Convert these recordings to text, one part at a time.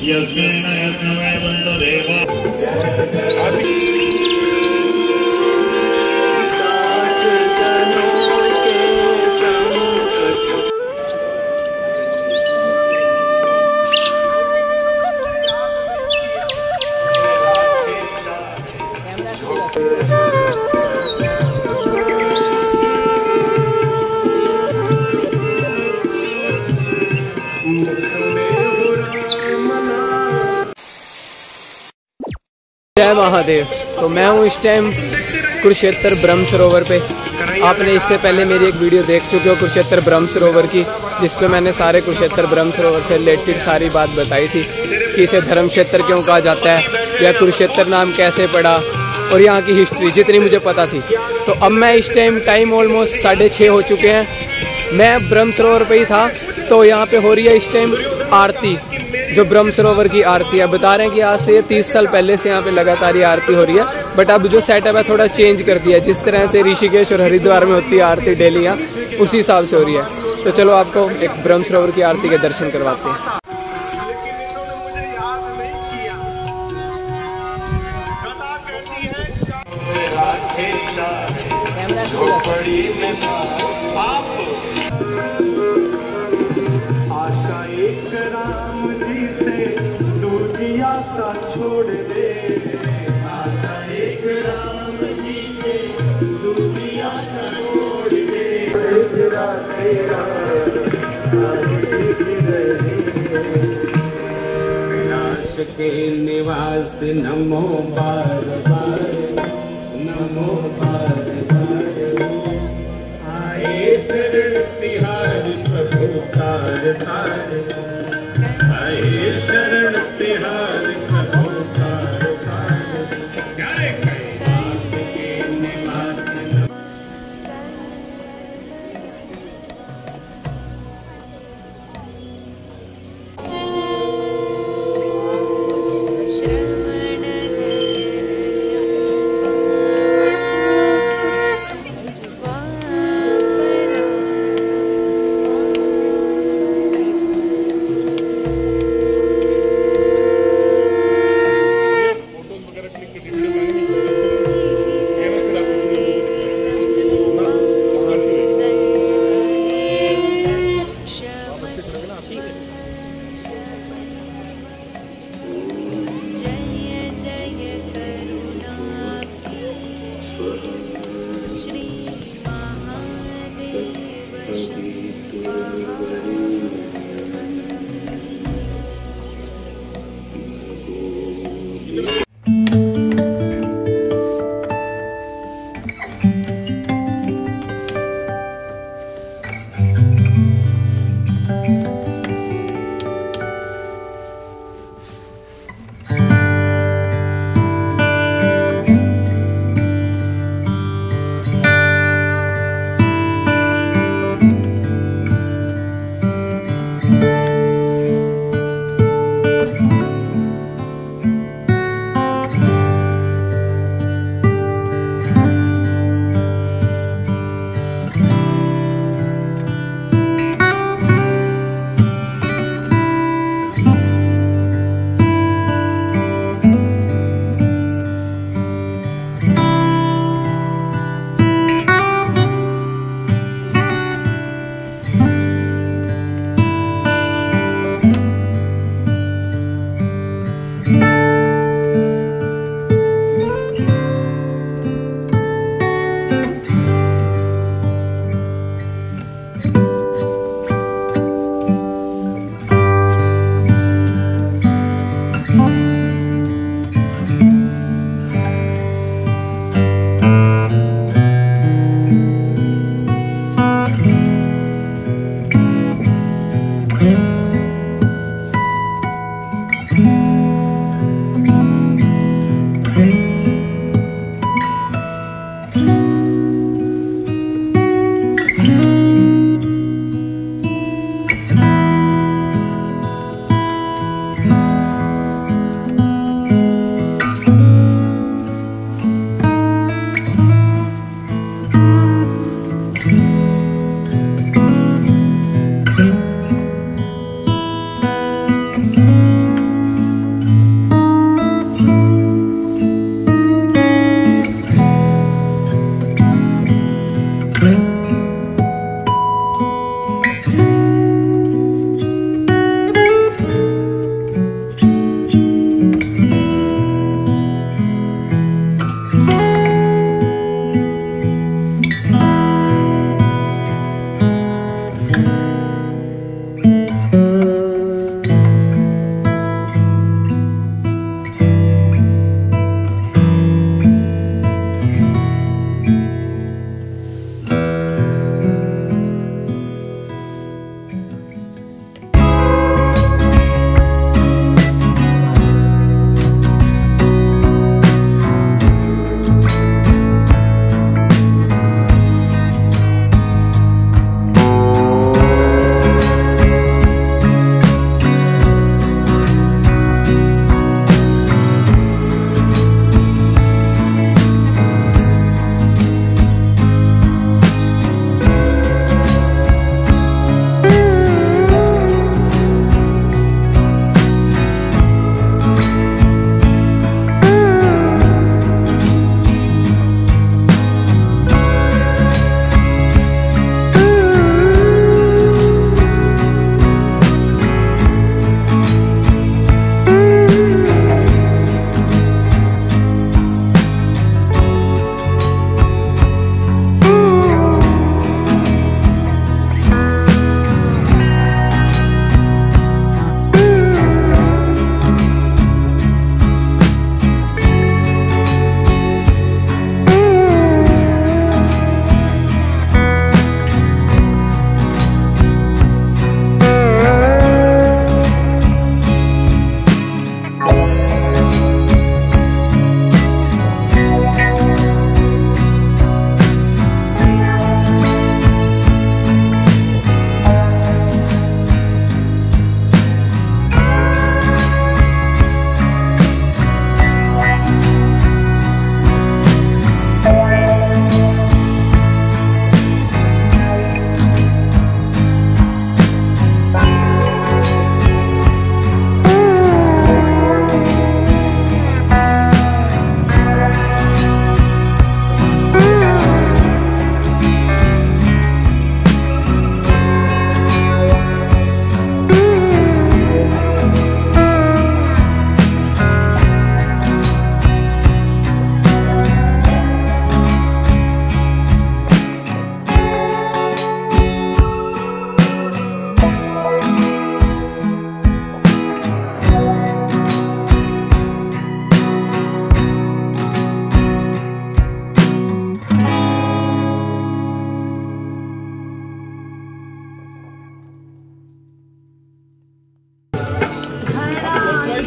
यस्मिन् यज्ञमेवं देवा जय महादेव। तो मैं हूँ इस टाइम कुरुक्षेत्र ब्रह्म सरोवर पे। आपने इससे पहले मेरी एक वीडियो देख चुके हो कुरुक्षेत्र ब्रह्म सरोवर की, जिस पे मैंने सारे कुरुक्षेत्र ब्रह्म सरोवर से रिलेटेड सारी बात बताई थी कि इसे धर्म क्षेत्र क्यों कहा जाता है या कुरुक्षेत्र नाम कैसे पड़ा और यहाँ की हिस्ट्री जितनी मुझे पता थी। तो अब मैं इस टाइम ऑलमोस्ट 6:30 हो चुके हैं। मैं ब्रह्म सरोवर पे ही था। तो यहाँ पे हो रही है इस टाइम आरती, जो ब्रह्म सरोवर की आरती है। बता रहे हैं कि आज से 30 साल पहले से यहाँ पे लगातार ये आरती हो रही है, बट अब जो सेटअप है थोड़ा चेंज कर दिया है। जिस तरह से ऋषिकेश और हरिद्वार में होती है आरती डेली, यहाँ उसी हिसाब से हो रही है। तो चलो आपको एक ब्रह्म सरोवर की आरती के दर्शन करवाते हैं। आशा एक राम जी से दूजी आशा छोड़ दे, आशा एक राम जी से दूसरी आशा छोड़ दे। तेरा तेरा कैलाश के निवास नमो बार बार, नमो बार बार। आए शरण तिहारी प्रभु तार तार, आए शरण तिहारी प्रभु तार तार। कैलाश के निवास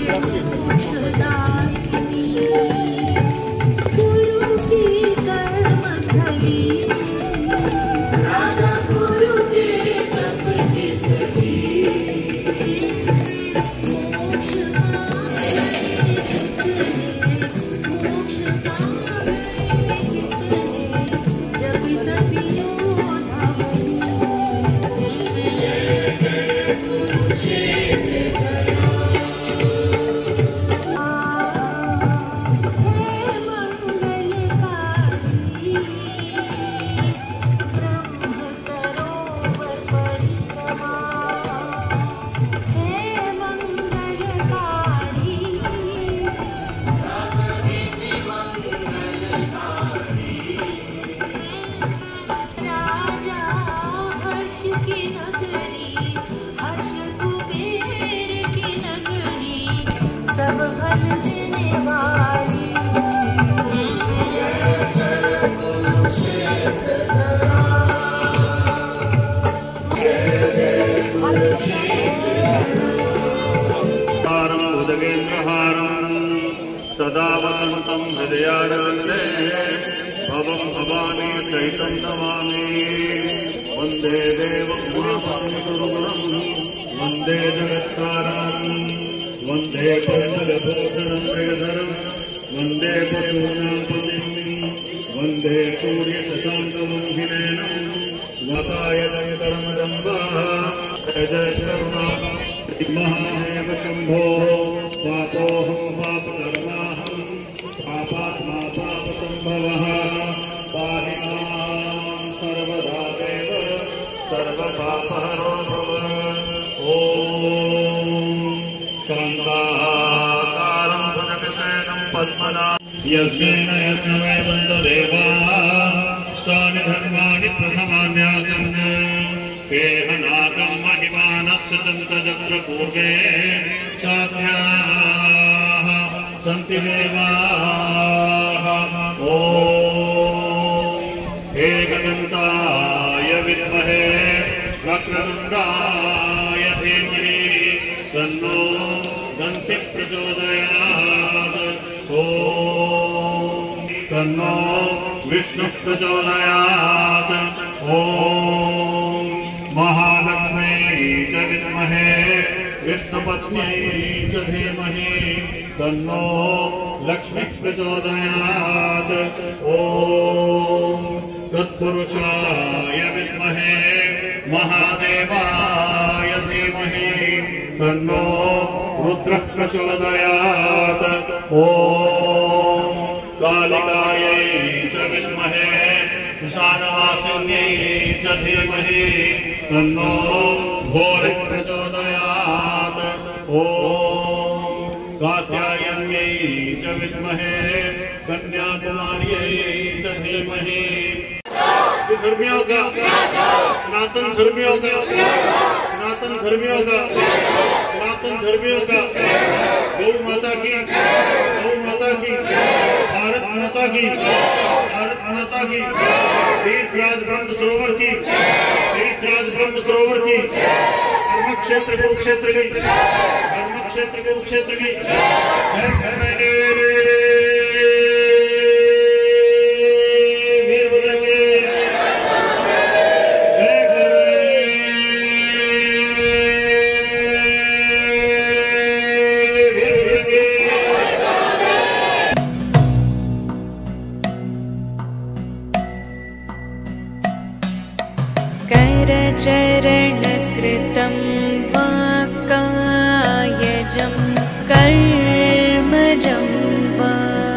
सदा वसन्तं हृदयारविन्दे भवं भवानी चैतं नमामि वन्दे देवं सुरगुणं वन्दे जगत्कारं वन्दे परिमलभूषणं प्रियधरं वन्दे पशूनां पतिं वन्दे सूर्यशशाङ्कमोहिनेनं वकायतरमजम्बा जय करुणा महादेव शम्भो पापोऽहं पापकर्माहं पापात्मा पापसम्भवः पाहि मां सर्वदा देव सर्वपापहरो भव ॐ शान्ताकारं भुजगशयनं पद्मनाभं यस्येन यज्ञवैवन्तदेवाः स्थानि धर्माणि प्रथमान्यासन् तेह नागं महिमानस्य तत्र पूर्वे साध्याः सन्ति देवाः ॐ एकदन्ताय विद्महे वक्रतुण्डाय धीमहि तन्नो दन्तिः प्रचोदयात् ॐ तन्नो विष्णुः प्रचोदयात् ॐ महालक्ष्मी च विद्महे विष्णुपत्न्यै च धीमहि तन्नो लक्ष्मी प्रचोदयात् ॐ तत्पुरुषाय विद्महे महादेवाय धीमहि तन्नो रुद्रः प्रचोदयात् ॐ कालिकायै च विद्महे शानवासिन्यै च धीमहि तन्नो भोरिः प्रचोदयात् ॐ कात्यायन्यै च विद्महे कन्याकुमार्यै च धीमहि धर्मियों का सनातन धर्मियों का सनातन धर्मियों का सनातन धर्मियों का गौ माता की भारत माता की तीर्थराज ब्रह्म सरोवर की धर्मक्षेत्र कुरुक्षेत्र की वीर बजरंगे चरणकृतं वा कायजं कर्मजं वा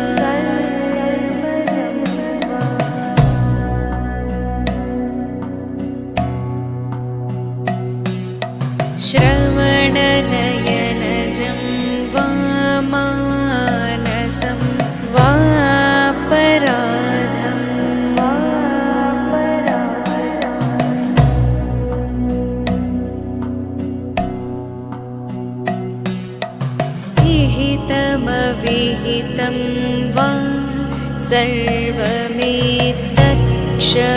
श्रवणनयनजं वा मानसं वा पराधं विहितं वा सर्वमेतत्